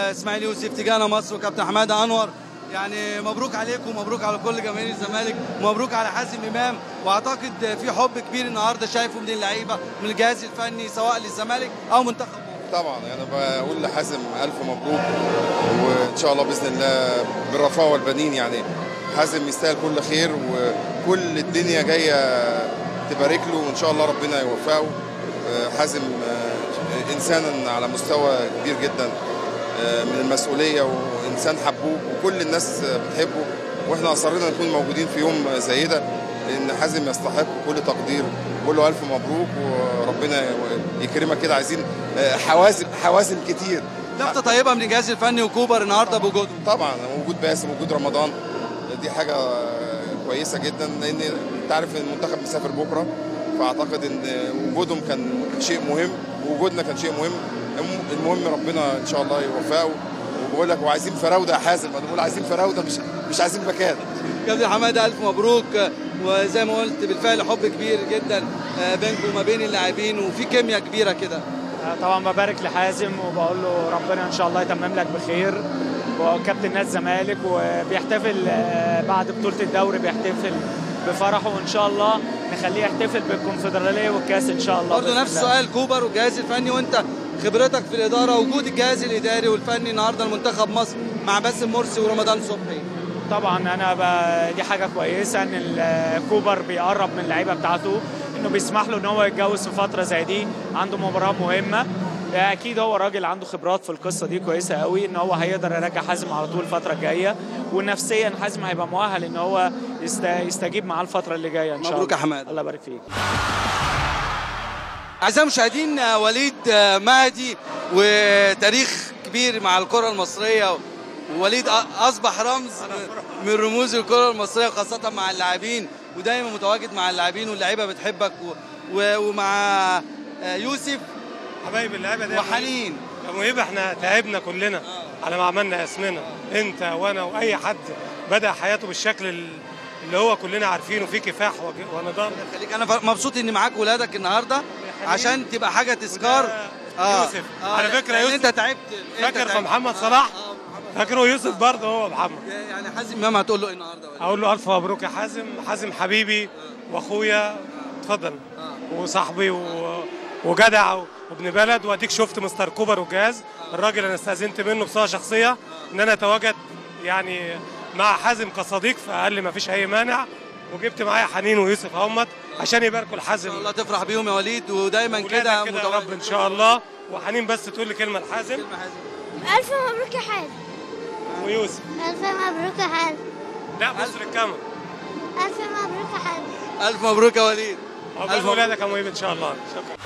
اسماعيل يوسف، تيجانا مصر وكابتن حماده انور. يعني مبروك عليكم ومبروك على كل جماهير الزمالك ومبروك على حازم امام. واعتقد في حب كبير النهارده شايفه من اللعيبه من الجهاز الفني سواء للزمالك او منتخب مصر. طبعا انا بقول لحازم الف مبروك، وان شاء الله باذن الله بالرفاه والبنين. يعني حازم يستاهل كل خير وكل الدنيا جايه تبارك له، وان شاء الله ربنا يوفقه. حازم انسانا على مستوى كبير جدا من المسؤوليه، وانسان حبوب وكل الناس بتحبه، واحنا اصرينا نكون موجودين في يوم زي ده لان حازم يستحق كل تقدير. بقول له الف مبروك وربنا يكرمك كده. عايزين حوازم كتير. لفته طيبه من الجهاز الفني وكوبر النهارده بوجودهم. طبعا وجود باسم وجود رمضان دي حاجه كويسه جدا، لان انت عارف ان المنتخب مسافر بكره، فاعتقد ان وجودهم كان شيء مهم ووجودنا كان شيء مهم. المهم ربنا ان شاء الله يوفقه. وبقول لك وعايزين فراوده يا حازم، انا بقول عايزين فراوده مش عايزين باكات. كابتن حماده الف مبروك، وزي ما قلت بالفعل حب كبير جدا بينكم وما بين اللاعبين وفي كيمياء كبيره كده. طبعا ببارك لحازم وبقول له ربنا ان شاء الله يتمم لك بخير، وكابتن نادي الزمالك وبيحتفل بعد بطوله الدوري بيحتفل بفرحه، وان شاء الله نخليه يحتفل بالكونفدراليه والكاس ان شاء الله. برضه نفس سؤال كوبر والجهاز الفني، وانت خبرتك في الاداره وجود الجهاز الاداري والفني النهارده لمنتخب مصر مع باسم مرسي ورمضان صبحي. طبعا دي حاجه كويسه ان كوبر بيقرب من اللعيبه بتاعته، انه بيسمح له ان هو يتجوز في فتره زي دي، عنده مباراه مهمه. اكيد هو راجل عنده خبرات في القصه دي كويسه قوي، ان هو هيقدر يرجع حازم على طول الفتره الجايه، ونفسيا حازم هيبقى مؤهل ان هو يستجيب معاه الفتره اللي جايه ان شاء الله. مبروك يا حماد. الله يبارك فيك. اعزائي المشاهدين، وليد مهدي وتاريخ كبير مع الكره المصريه، ووليد اصبح رمز من رموز الكره المصريه خاصه مع اللاعبين، ودايما متواجد مع اللاعبين واللعيبه بتحبك ومع يوسف حبايب اللعيبه ده وحنين يا مهيب. احنا تعبنا كلنا على ما عملنا اسمنا، انت وانا واي حد بدا حياته بالشكل اللي هو كلنا عارفينه، فيه كفاح ونضال. خليك، انا مبسوط اني معاك ولادك النهارده عشان تبقى حاجه تذكار. يوسف على فكره يوسف انت تعبت. فاكر في محمد صلاح؟ فاكره يوسف برضه هو محمد. يعني حازم امام هتقول له ايه النهارده؟ اقول له الف مبروك يا حازم. حازم حبيبي واخويا، اتفضل، وصاحبي وجدع وابن بلد. واديك شفت مستر كوبر والجهاز، الراجل انا استاذنت منه بصفه شخصيه ان انا اتواجد يعني مع حازم كصديق، فقال ما فيش اي مانع، وجبت معايا حنين ويوسف اهمت عشان يباركوا لحازم. ان شاء الله تفرح بيهم يا وليد، ودايما كده يا رب ان شاء الله. وحنين بس تقول لي كلمه لحازم. الف مبروك يا حازم. ويوسف الف مبروك يا حازم. لا بص للكاميرا. الف مبروك يا حازم. الف مبروك يا وليد. الف مبروك ولادك يا مهيب ان شاء الله. شكرا.